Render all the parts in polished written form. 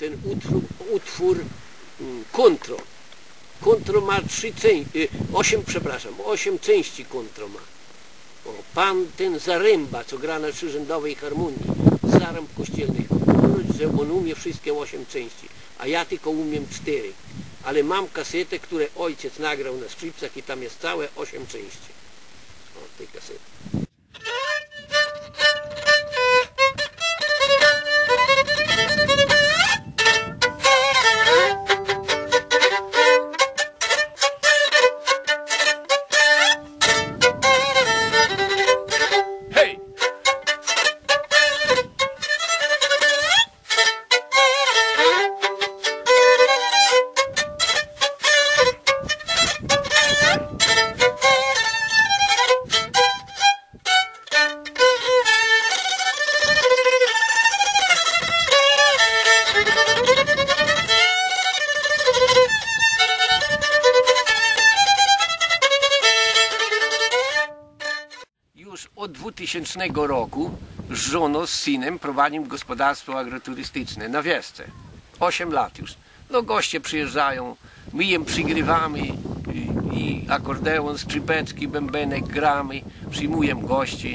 ten utwór kontro. Kontro ma 8 części kontro ma. O, pan ten Zaręba, co gra na trzyrzędowej harmonii, zaręb kościelnych, że on umie wszystkie 8 części, a ja tylko umiem 4. Ale mam kasetę, które ojciec nagrał na skrzypcach i tam jest całe 8 części. O, tej kasety. Od 2000 roku z żoną, z synem prowadzimy gospodarstwo agroturystyczne na wiosce. 8 lat już. No goście przyjeżdżają, my im przygrywamy i akordeon, skrzypeczki, bębenek gramy, przyjmujemy gości.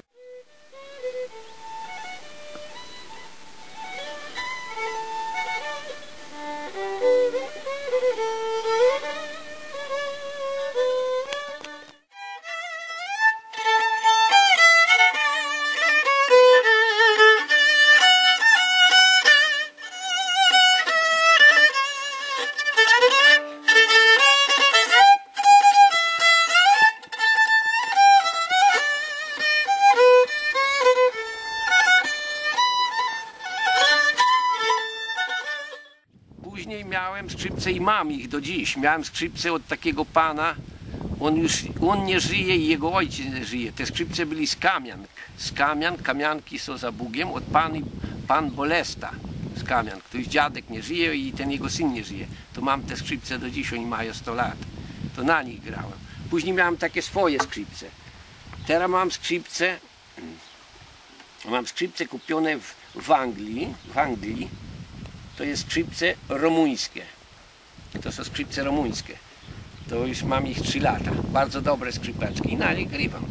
Później miałem skrzypce i mam ich do dziś. Miałem skrzypce od takiego pana, on nie żyje i jego ojciec nie żyje. Te skrzypce byli z Kamiank. Kamianki są za Bugiem, od pan Bolesta z Kamiank. To już dziadek nie żyje i ten jego syn nie żyje. To mam te skrzypce do dziś, oni mają 100 lat. To na nich grałem. Później miałem takie swoje skrzypce. Teraz mam skrzypce kupione w Anglii. To jest skrzypce rumuńskie. To są skrzypce rumuńskie. To już mam ich 3 lata. Bardzo dobre skrzypeczki i na nich grywam.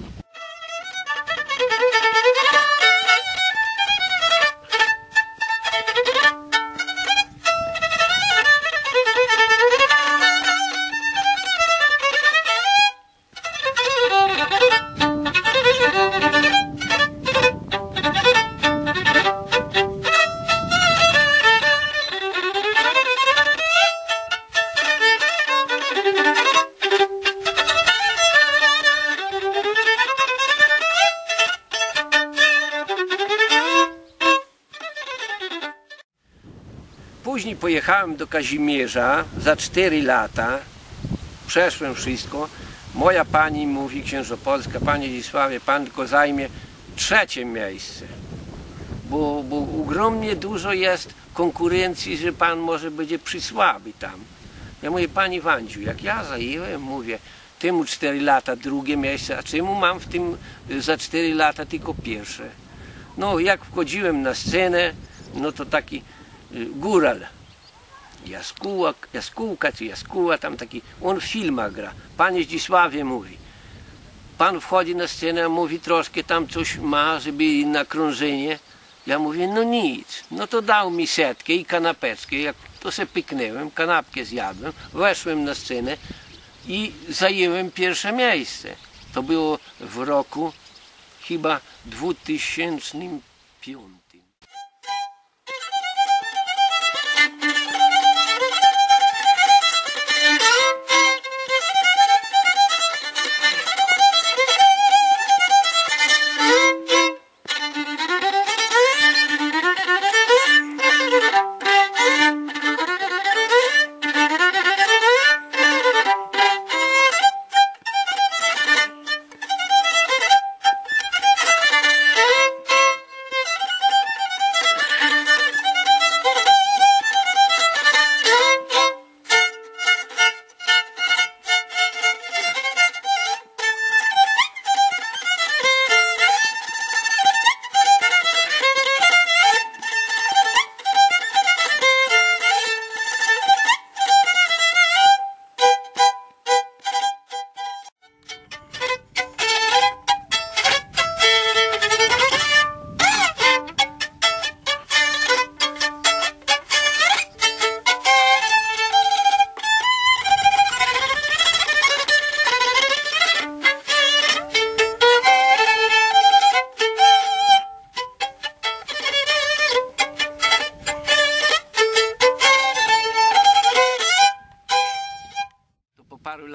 Później pojechałem do Kazimierza za 4 lata, przeszłem wszystko. Moja pani mówi, księżopolska, panie Zdzisławie, pan tylko zajmie 3. miejsce, bo ogromnie dużo jest konkurencji, że pan może będzie przysłaby tam. Ja mówię, pani Wandziu, jak ja zajęłem, mówię, temu 4 lata 2. miejsce, a czemu mam w tym za 4 lata tylko 1. No jak wchodziłem na scenę, no to taki góral, Jaskółka, tam taki, on w filmach gra. Panie Zdzisławie mówi, pan wchodzi na scenę, mówi troszkę tam coś ma, żeby na krążenie. Ja mówię, no nic. No to dał mi setkę i kanapeczkę, jak to se pyknęłem, kanapkę zjadłem, weszłem na scenę i zajęłem 1. miejsce. To było w roku chyba 2005.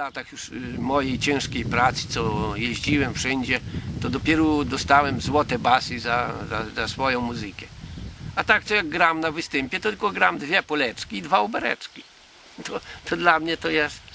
latach już mojej ciężkiej pracy, co jeździłem wszędzie, to dopiero dostałem złote basy za swoją muzykę. A tak to jak gram na występie, to tylko gram 2 poleczki i 2 obereczki. To dla mnie to jest